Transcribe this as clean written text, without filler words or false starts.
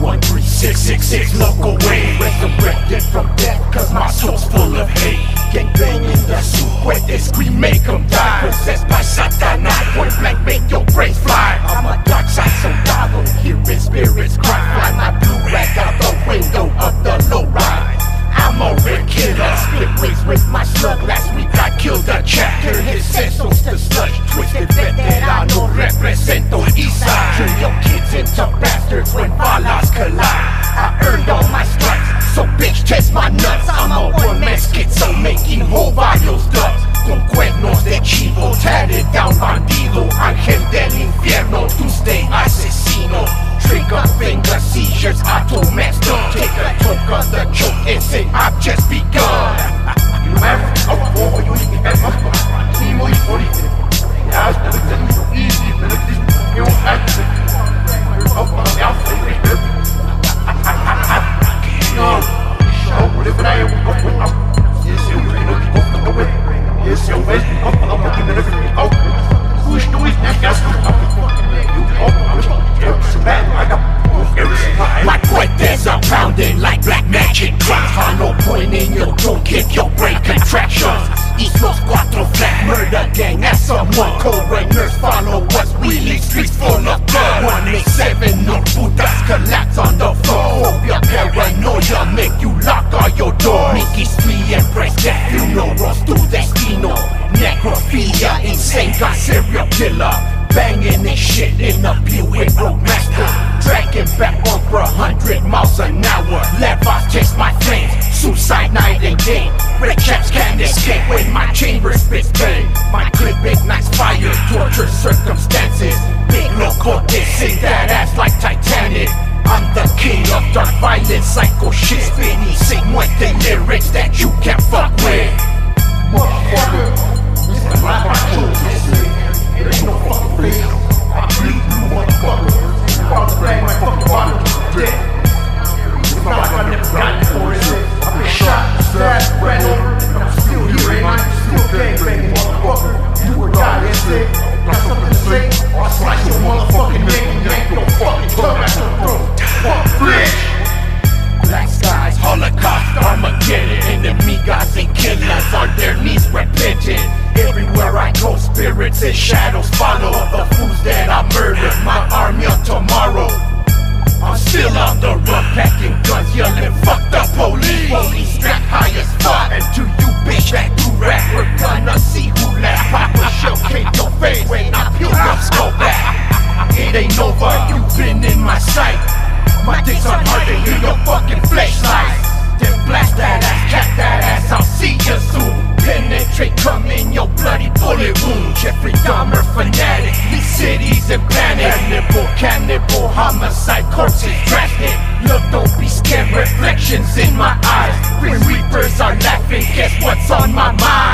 913-666 local way. Resurrected from death cause my soul's full of hate. Gangbang in the suerte, scream make them die. Possessed by Satanás, point blank make your brains fly. I'm a dark side soldado, hearing spirits cry. Fly my blue rag out the window of the low ride. I'm a red killer, split ways with my slug. Last week I killed a chap, turn his sensos to sludge. Twisted veterano, represento Eastside. Turn your kids into bastards when balas collide. I earned all my stripes, so bitch test my nuts. I'm a one-man schizo making whole varios dubs. Con cuernos de chivo, tatted down bandido. Ángel del infierno, tú stay asesino. Trigger finger seizures, auto messed up. Take a toke of the choke and say I've just begun. You have a war, you need to get up. Team or you yeah, it's so easy, but you don't have to. You're up on the outside, no, show, whatever I am. Yes, you're going to go away. Yes, you're going to go away. Who's doing that? My cuetes are pounding like black magic drums. Hollow point in your dome, give your brain contractions. East Los Cuatro flat murder gang, that's someone. Co-rainers follow us, we leave streets full of blood. 187 no putas collapse on the floor. Phobia, paranoia make you lock all your doors. Mickey Street and press that funerals tu destino. Necrophilia, insane, got serial killer. Banging this shit in a Buick Roadmaster. Dragging back over 100 miles an hour. Levas chase my flames, suicide night and day. Red chaps can't escape when my chamber spits pain. My clip ignites fire, torture circumstances. Big loco, they sing that ass like Titanic. I'm the king of dark violence, psycho shit. Spinny, sing muerte lyrics that you can't fuck with. Motherfucker, this is my show. There's no fucking place. I bleed you, motherfucker. I'm playing my fucking body to death. It's not like I never died before, is it? I've been shot, stabbed, ran over, and I'm still here, ain't I? Still gangbanging, motherfucker. You were dying, is it? Got something to say? Or I'll slice your motherfucking neck and yank your fucking tongue out your throat. Fuck, bitch! Black skies, Holocaust, Armageddon. Enemy gods and killers on their knees repenting. Everywhere I go, spirits and shadows follow the fools that I murdered. My army of tomorrow. I'm still on the run, packing guns, yelling fuck the police. Police strapped high as fuck, and to you bitch that do rap, we're gonna see who laugh. Pop a shell, cake your face when I peel up, skull back. It ain't over, you've been in my sight. My dick's on hard to hear your fucking flesh slice. Then blast that ass, cat that ass, I'll see you soon. Penetrate, come in your bloody bullet wound. Jeffrey Dahmer fanatic, these cities in panic. Cannibal, homicide, corpses drastic. Look, don't be scared, reflections in my eyes. Grim Reapers are laughing, guess what's on my mind?